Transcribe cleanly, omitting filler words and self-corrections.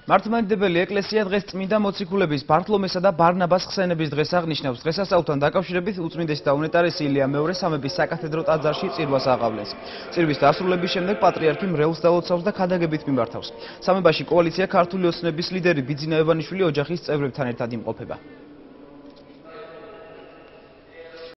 მართლმადიდებელი ეკლესია დღეს წმინდა მოციქულების ბართლომესა და ბარნაბას ხსენების დღეს აღნიშნავს. დღესასწაულთან დაკავშირებით უწმინდესი და უნეტარესი ილია მეორე სამების საკათედრო ტაძარში წირვას აღავლენს. წირვის დასრულების შემდეგ პატრიარქი მრევლს დაულოცავს და ქადაგებით მიმართავს. სამებაში კოალიცია ქართული ოცნების ლიდერი ბიძინა ივანიშვილი ოჯახის წევრებთან ერთად იმყოფება.